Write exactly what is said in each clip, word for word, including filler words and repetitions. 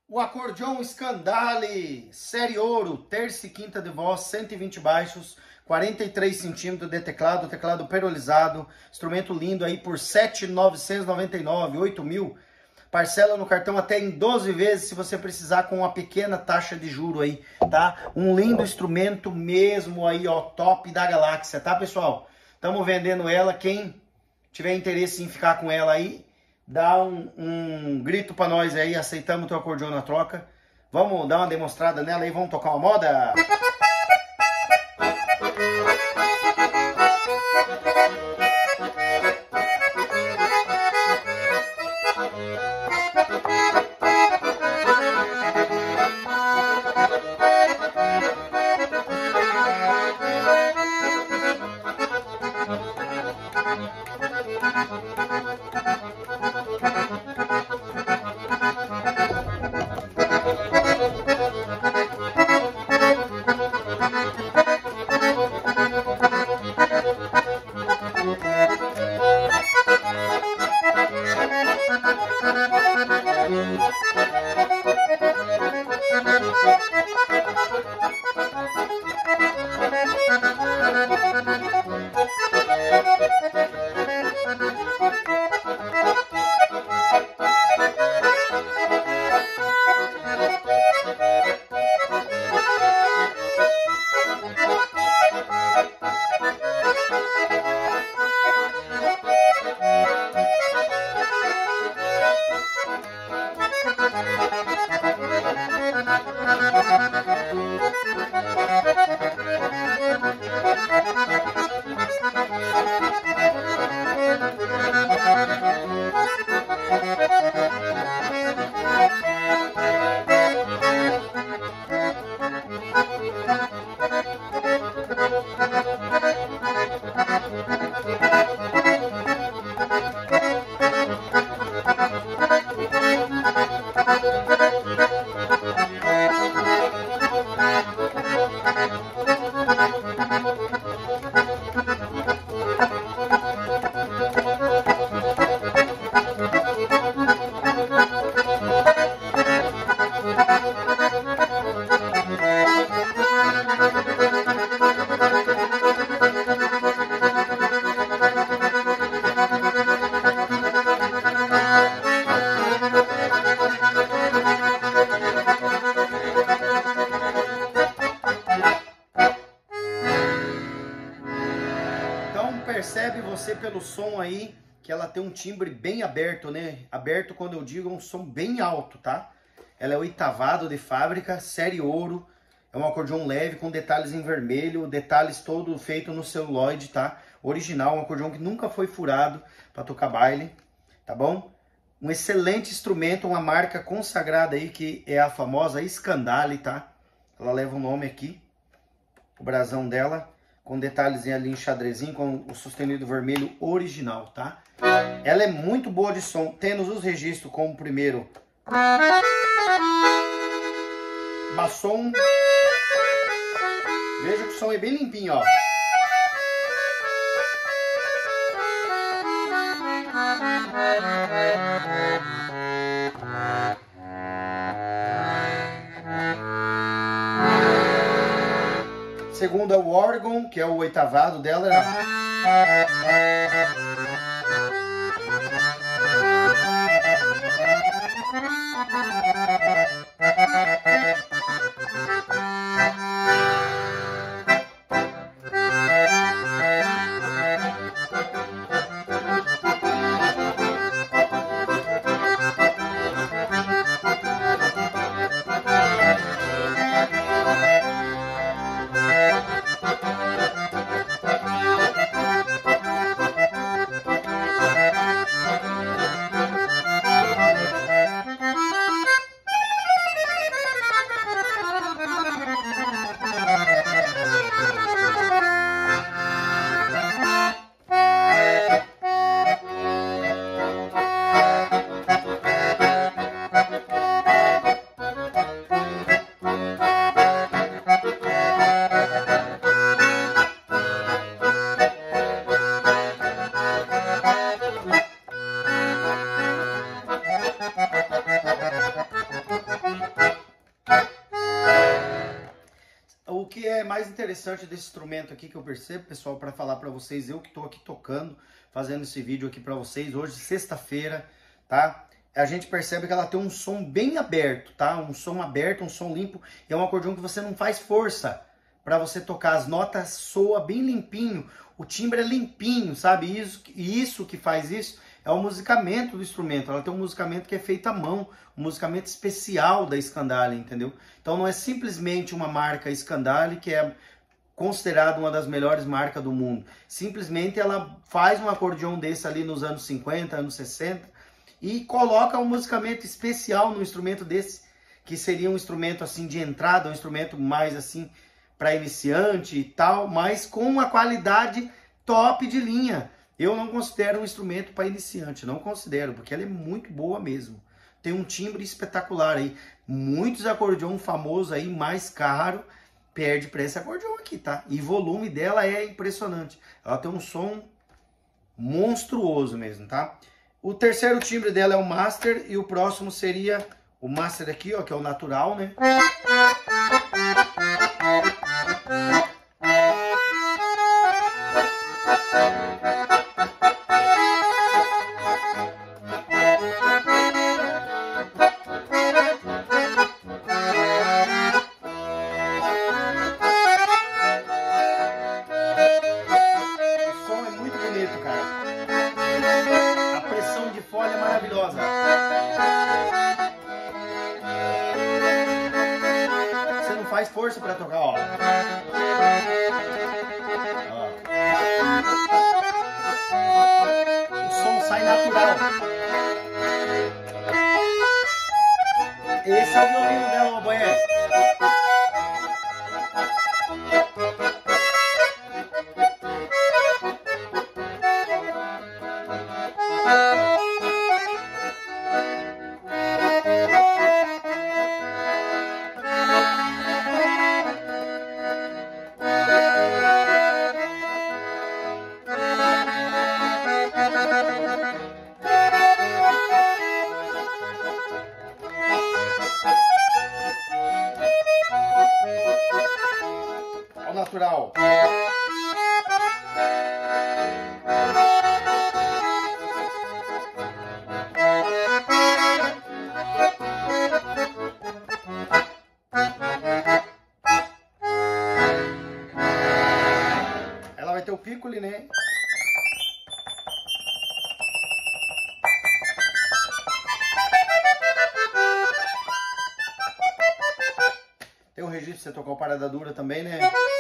O acordeon Scandale, série ouro, terça e quinta de voz, cento e vinte baixos, quarenta e três centímetros de teclado, teclado perolizado, instrumento lindo aí por sete mil novecentos e noventa e nove, oito mil. Parcela no cartão até em doze vezes se você precisar, com uma pequena taxa de juro aí, tá? Um lindo instrumento mesmo aí, ó, top da galáxia, tá, pessoal? Estamos vendendo ela, quem tiver interesse em ficar com ela aí, dá um, um grito pra nós aí, aceitamos o teu acordeon na troca. Vamos dar uma demonstrada nela aí, vamos tocar uma moda? Percebe você pelo som aí que ela tem um timbre bem aberto, né? Aberto, quando eu digo, é um som bem alto, tá? Ela é oitavado de fábrica, série ouro. É um acordeon leve com detalhes em vermelho, detalhes todo feito no celuloide, tá? Original, um acordeon que nunca foi furado para tocar baile, tá bom? Um excelente instrumento, uma marca consagrada aí que é a famosa Scandale, tá? Ela leva o nome aqui, o brasão dela, com detalhes ali em xadrezinho, com o sustenido vermelho original, tá? Ela é muito boa de som. Temos os registros como primeiro bassom. Veja que o som é bem limpinho, ó. Segundo é o órgão, que é o oitavado dela. mais interessante desse instrumento aqui que eu percebo, pessoal, para falar para vocês, eu que estou aqui tocando, fazendo esse vídeo aqui para vocês, hoje, sexta-feira, tá? A gente percebe que ela tem um som bem aberto, tá? Um som aberto, um som limpo, e é um acordeão que você não faz força para você tocar, as notas soa bem limpinho, o timbre é limpinho, sabe? Isso, isso que faz isso é o musicamento do instrumento. Ela tem um musicamento que é feito à mão, um musicamento especial da Scandale, entendeu? Então não é simplesmente uma marca Scandale que é considerada uma das melhores marcas do mundo. Simplesmente ela faz um acordeão desse ali nos anos cinquenta, anos sessenta e coloca um musicamento especial no instrumento desse, que seria um instrumento assim de entrada, um instrumento mais assim para iniciante e tal, mas com uma qualidade top de linha. Eu não considero um instrumento para iniciante, não considero, porque ela é muito boa mesmo. Tem um timbre espetacular aí. Muitos acordeões famosos aí, mais caro, perde para esse acordeão aqui, tá? E o volume dela é impressionante. Ela tem um som monstruoso mesmo, tá? O terceiro timbre dela é o Master e o próximo seria o Master aqui, ó, que é o natural, né? Você não faz força para tocar, ó. Ó. O som sai natural. Esse é o violino dela, Boé. Ao natural. Ela vai ter o piccoli, né? Tem um registro pra você tocar o parada dura também, né?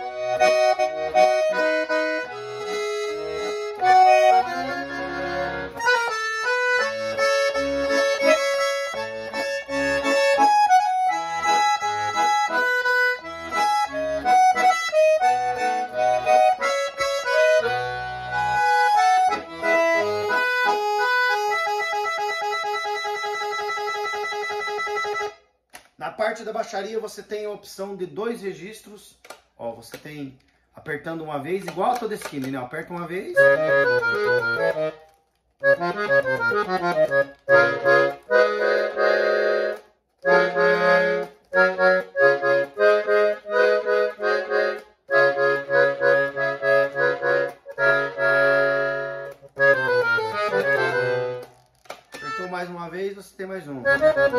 Na parte da baixaria você tem a opção de dois registros. Ó, você tem apertando uma vez, igual a toda esquina, né? Aperta uma vez. Apertou mais uma vez, você tem mais um.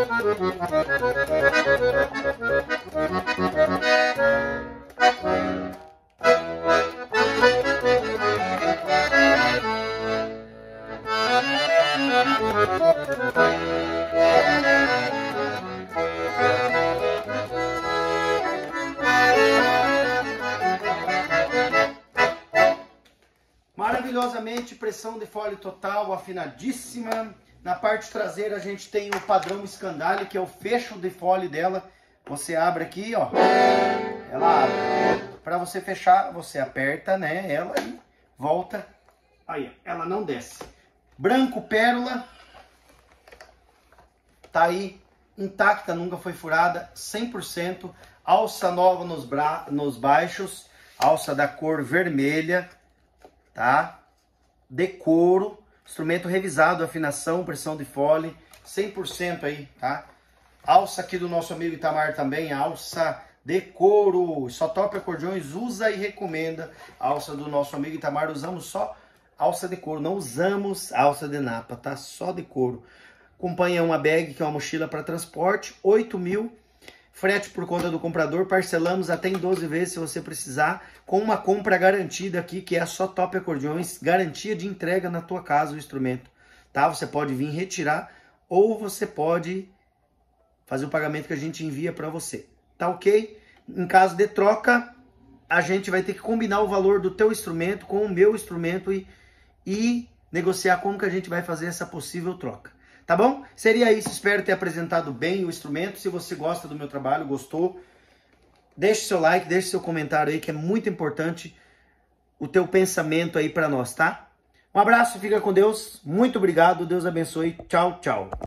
Maravilhosamente, pressão de fole total, afinadíssima. Na parte traseira a gente tem o padrão Scandale, que é o fecho de fole dela. Você abre aqui, ó. Ela abre. Para você fechar, você aperta, né? Ela e volta. Aí, ela não desce. Branco pérola. Tá aí, intacta, nunca foi furada, cem por cento. Alça nova nos, bra... nos baixos. Alça da cor vermelha. Tá? De couro. Instrumento revisado, afinação, pressão de fole, cem por cento aí, tá? Alça aqui do nosso amigo Itamar também, alça de couro. Só Top Acordeões usa e recomenda a alça do nosso amigo Itamar. Usamos só alça de couro, não usamos alça de napa, tá? Só de couro. Acompanha uma bag, que é uma mochila para transporte, oito mil. Frete por conta do comprador, parcelamos até em doze vezes se você precisar, com uma compra garantida aqui, que é a Só Top Acordeões, garantia de entrega na tua casa o instrumento, tá? Você pode vir retirar ou você pode fazer o pagamento que a gente envia para você, tá ok? Em caso de troca, a gente vai ter que combinar o valor do teu instrumento com o meu instrumento e, e negociar como que a gente vai fazer essa possível troca. Tá bom? Seria isso, espero ter apresentado bem o instrumento. Se você gosta do meu trabalho, gostou, deixe seu like, deixe seu comentário aí, que é muito importante o teu pensamento aí para nós, tá? Um abraço, fica com Deus, muito obrigado, Deus abençoe, tchau, tchau.